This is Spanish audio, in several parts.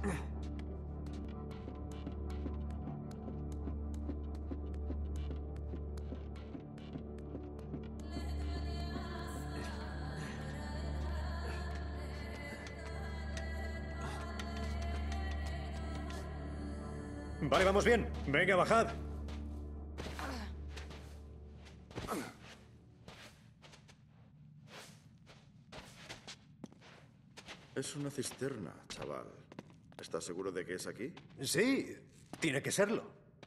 Vale, vamos bien. Venga, bajad. Es una cisterna, chaval. ¿Estás seguro de que es aquí? Sí, tiene que serlo.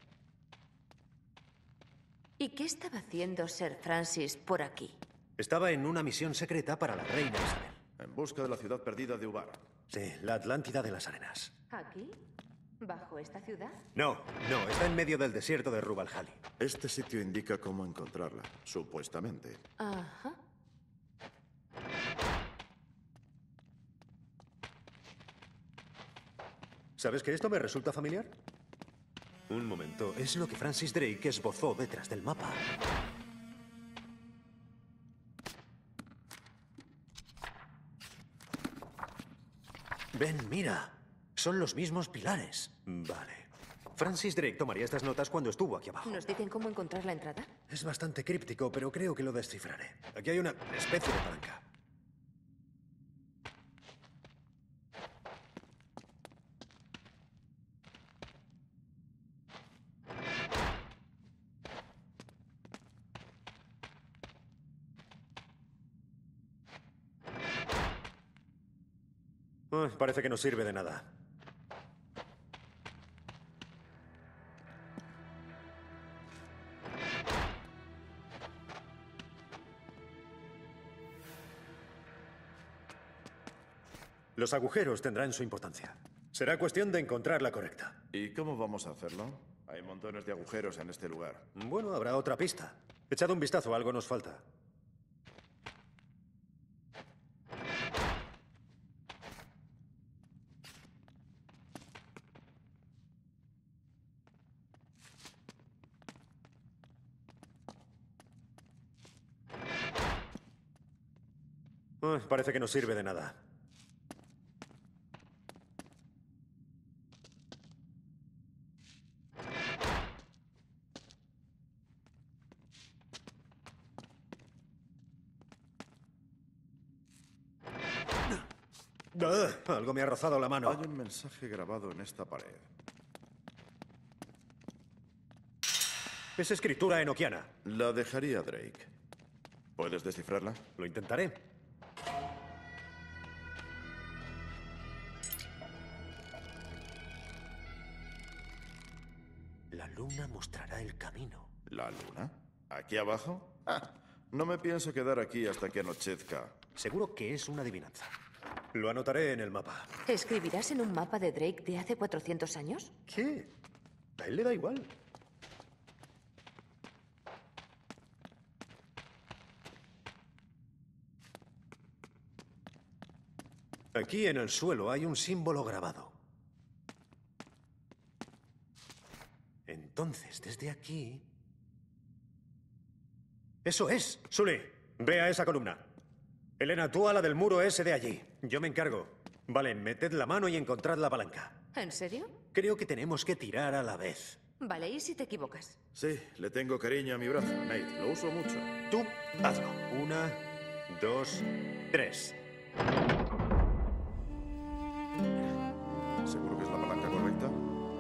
¿Y qué estaba haciendo Sir Francis por aquí? Estaba en una misión secreta para la reina Isabel. En busca de la ciudad perdida de Ubar. Sí, la Atlántida de las Arenas. ¿Aquí? ¿Bajo esta ciudad? No, está en medio del desierto de Rub al Khali. Este sitio indica cómo encontrarla, supuestamente. Ajá. ¿Sabes que esto me resulta familiar? Un momento, es lo que Francis Drake esbozó detrás del mapa. Ven, mira. Son los mismos pilares. Vale. Francis Drake tomaría estas notas cuando estuvo aquí abajo. ¿Nos dicen cómo encontrar la entrada? Es bastante críptico, pero creo que lo descifraré. Aquí hay una especie de palanca. Parece que no sirve de nada. Los agujeros tendrán su importancia. Será cuestión de encontrar la correcta. ¿Y cómo vamos a hacerlo? Hay montones de agujeros en este lugar. Bueno, habrá otra pista. Echad un vistazo, algo nos falta. Parece que no sirve de nada. Algo me ha rozado la mano. Hay un mensaje grabado en esta pared. Es escritura enoquiana. La dejaría Drake. ¿Puedes descifrarla? Lo intentaré. La luna mostrará el camino. ¿La luna? ¿Aquí abajo? Ah, no me pienso quedar aquí hasta que anochezca. Seguro que es una adivinanza. Lo anotaré en el mapa. ¿Escribirás en un mapa de Drake de hace 400 años? ¿Qué? A él le da igual. Aquí en el suelo hay un símbolo grabado. Entonces, desde aquí... ¡Eso es! Sully, ve a esa columna. Elena, tú a la del muro ese de allí. Yo me encargo. Vale, meted la mano y encontrad la palanca. ¿En serio? Creo que tenemos que tirar a la vez. Vale, ¿y si te equivocas? Sí, le tengo cariño a mi brazo, Nate. Lo uso mucho. Tú, hazlo. 1, 2, 3. ¿Seguro que es la palanca correcta?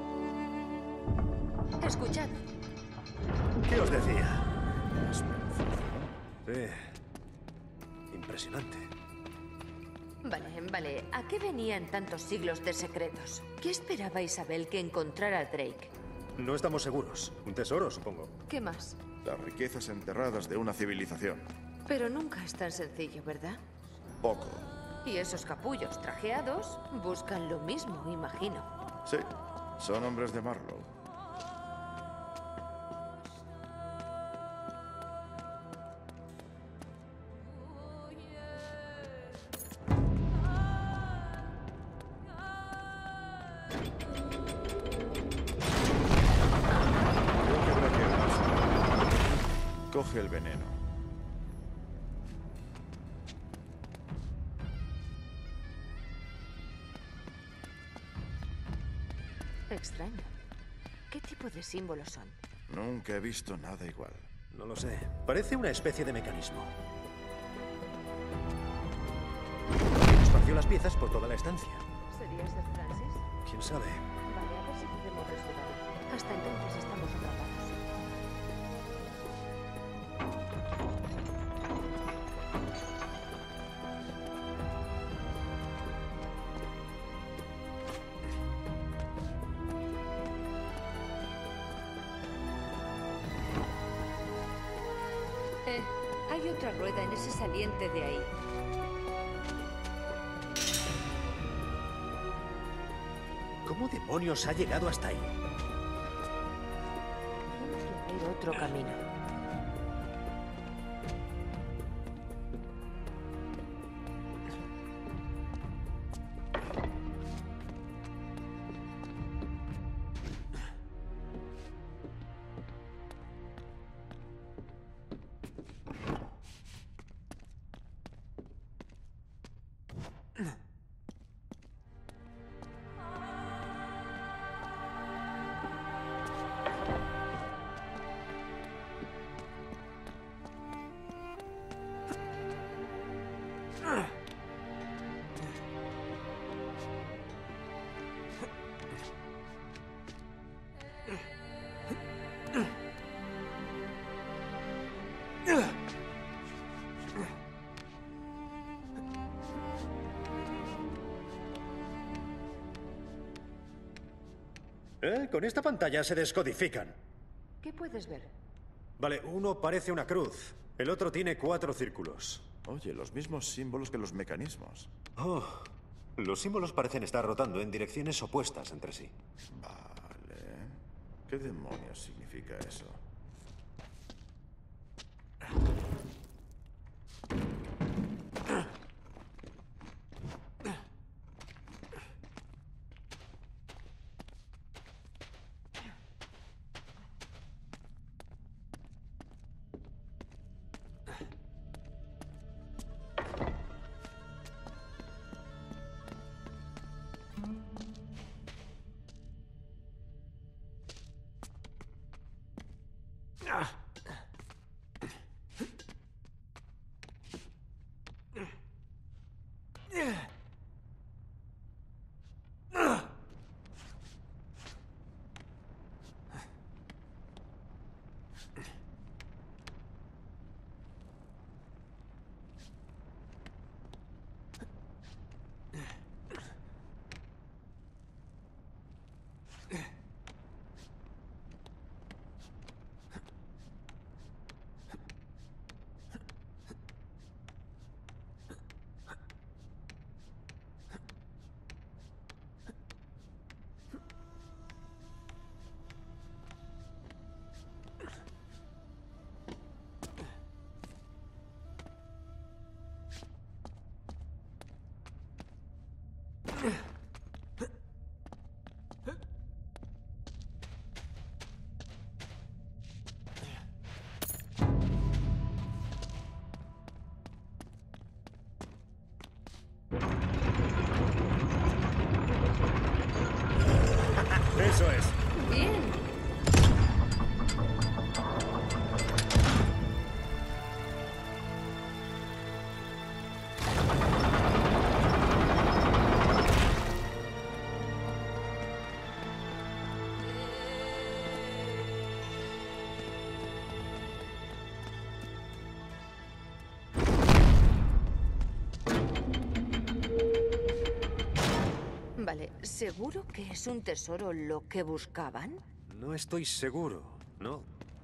Escuchad. ¿Qué os decía? Es perfecto. Sí. Impresionante. Vale. ¿A qué venían tantos siglos de secretos? ¿Qué esperaba Isabel que encontrara Drake? No estamos seguros. Un tesoro, supongo. ¿Qué más? Las riquezas enterradas de una civilización. Pero nunca es tan sencillo, ¿verdad? Poco. Y esos capullos trajeados buscan lo mismo, imagino. Sí, son hombres de Marlow. Creo que habrá que irnos. Coge el veneno. Extraño. ¿Qué tipo de símbolos son? Nunca he visto nada igual. No lo sé. Parece una especie de mecanismo. Esparció las piezas por toda la estancia. ¿Sería Sir Francis? ¿Quién sabe? Vale, a ver si podemos resolverlo. Hasta entonces estamos atrapados. Hay otra rueda en ese saliente de ahí. ¿Cómo demonios ha llegado hasta ahí? Tiene que haber otro camino. Con esta pantalla se descodifican. ¿Qué puedes ver? Vale, uno parece una cruz. El otro tiene 4 círculos. Oye, los mismos símbolos que los mecanismos. Oh, los símbolos parecen estar rotando en direcciones opuestas entre sí. Vale. ¿Qué demonios significa eso? Eso es. Bien. Vale, ¿seguro que es un tesoro lo que buscaban? No estoy seguro, ¿no?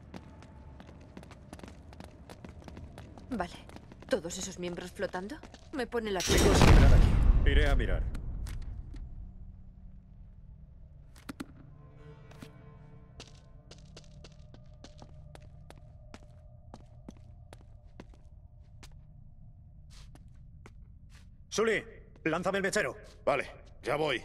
Vale. ¿Todos esos miembros flotando? Me pone la piel. Chicos, esperad aquí. Iré a mirar. Sully, lánzame el mechero. Vale, ya voy.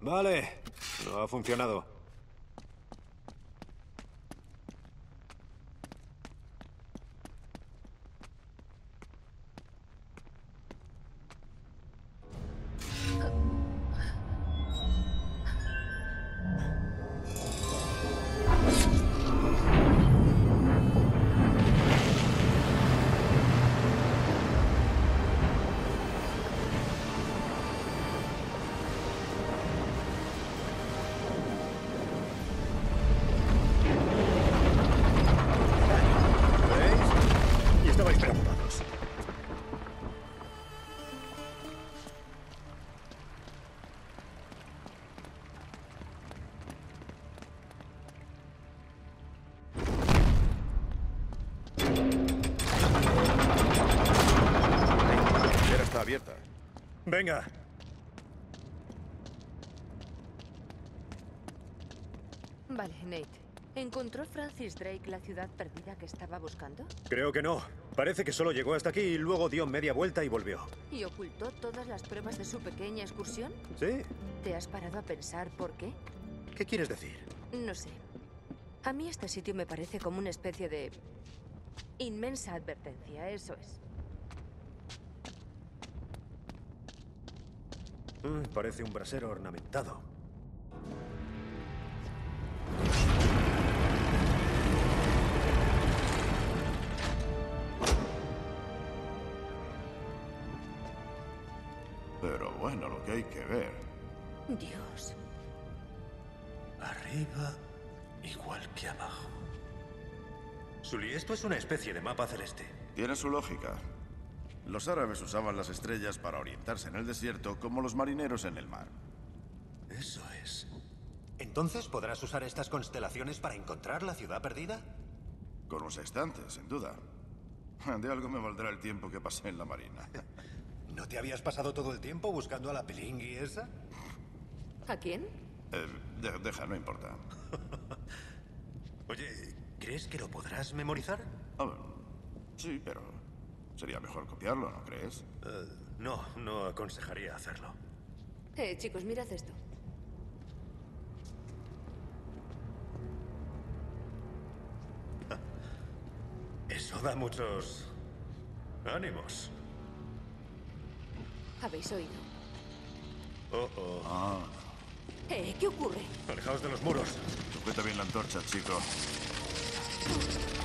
Vale, no ha funcionado. ¿Veis? Y estabais preocupados. La trinchera está abierta. Venga. Vale, Nate. ¿Encontró Francis Drake la ciudad perdida que estaba buscando? Creo que no. Parece que solo llegó hasta aquí y luego dio media vuelta y volvió. ¿Y ocultó todas las pruebas de su pequeña excursión? ¿Sí? ¿Te has parado a pensar por qué? ¿Qué quieres decir? No sé. A mí este sitio me parece como una especie de inmensa advertencia, eso es. Parece un brasero ornamentado. Pero bueno, lo que hay que ver. Dios. Arriba, igual que abajo. Sully, esto es una especie de mapa celeste. Tiene su lógica. Los árabes usaban las estrellas para orientarse en el desierto como los marineros en el mar. Eso es. ¿Entonces podrás usar estas constelaciones para encontrar la ciudad perdida? Con un sextante, sin duda. De algo me valdrá el tiempo que pasé en la marina. ¿No te habías pasado todo el tiempo buscando a la pilingui esa? ¿A quién? Deja, no importa. Oye, ¿crees que lo podrás memorizar? Ah, sí, pero sería mejor copiarlo, ¿no crees? No aconsejaría hacerlo. Chicos, mirad esto. Eso da muchos ánimos. ¿Habéis oído? Oh. ¿Qué ocurre? Alejaos de los muros. Sujeta bien la antorcha, chico.